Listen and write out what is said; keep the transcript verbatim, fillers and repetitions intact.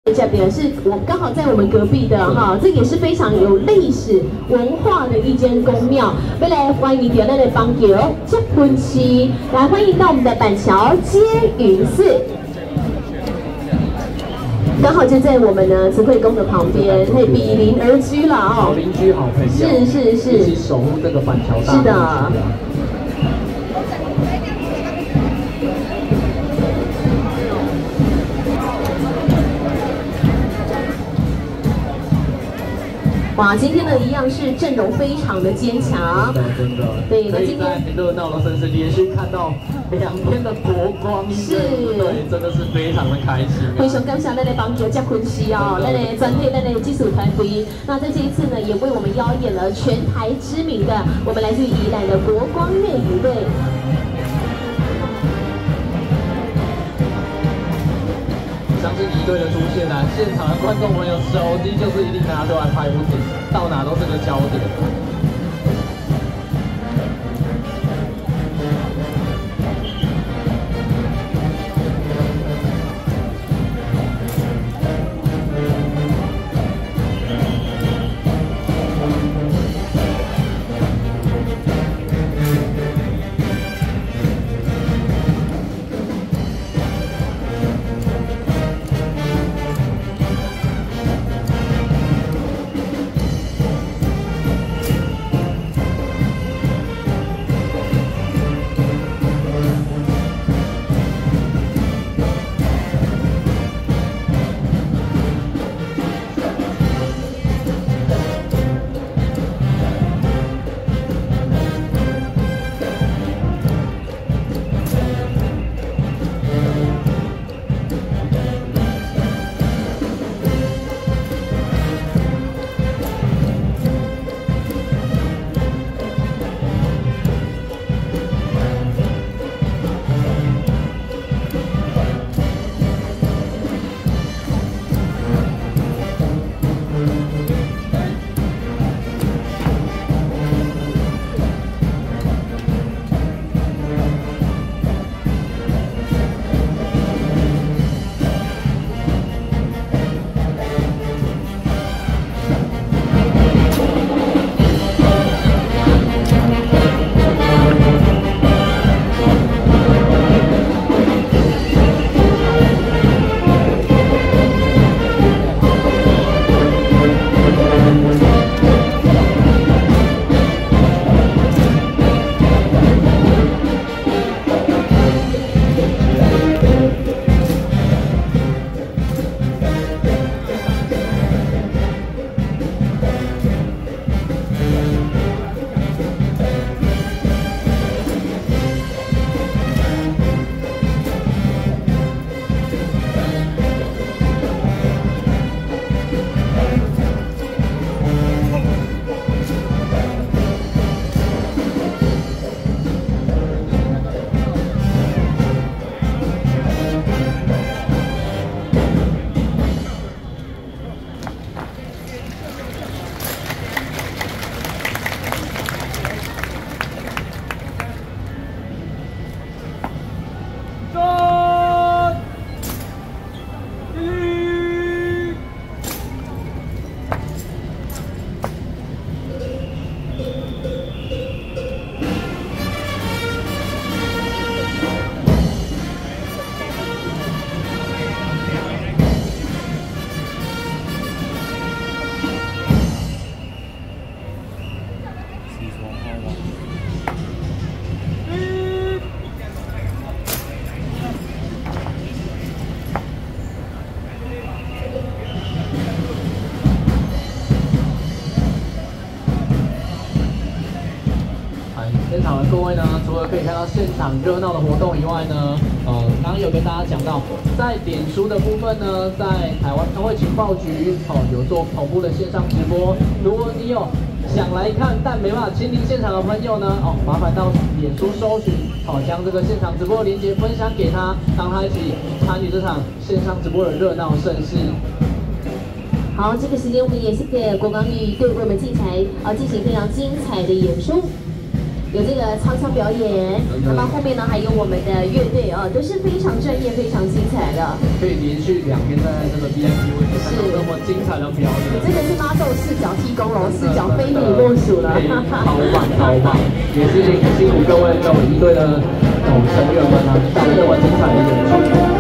这边是我刚好在我们隔壁的哈，这也是非常有历史文化的一间宫庙。未来欢迎到咱的邦桥结婚期，来欢迎到我们的板桥接云寺。 刚好就在我们呢慈惠宫的旁边，可以比邻而居了哦。 好邻居好朋友， 是是是， 一起守护这个板桥大。 是的。哇，今天呢一样是阵容非常的坚强， 真的真的。 对，那今天热闹的盛世连续看到两天的国光， 是， 对，真的是非常的开心。 非常感谢咱的邦桥结婚期哦，咱的专队咱的技术团队，那在这一次呢也为我们邀演了全台知名的我们来自于宜兰的国光乐仪队。 相信仪队的出现啊，现场的观众朋友手机就是一定拿出来拍不停，到哪都是个焦点。现场的各位呢，除了可以看到现场热闹的活动以外呢，呃，刚刚有跟大家讲到，在脸书的部分呢，在台湾通会情报局哦有做同步的线上直播。如果你有想来看但没办法亲临现场的朋友呢，哦，麻烦到脸书搜寻，好、哦，将这个现场直播的链接分享给他，让他一起参与这场线上直播的热闹盛事。 好，这个时间我们也是给国光乐队为我们精彩啊进行非常精彩的演出。 有这个唱唱表演，那么后面呢还有我们的乐队哦，都是非常专业、非常精彩的。 可以连续两天在这个 V I P 位置看到这么精彩的表演， 真的是妈斗四脚踢公龙，四脚非你莫属了。 超棒超棒，也是辛苦各位跟我们一队的哦成员们啊，带来这么精彩的演出。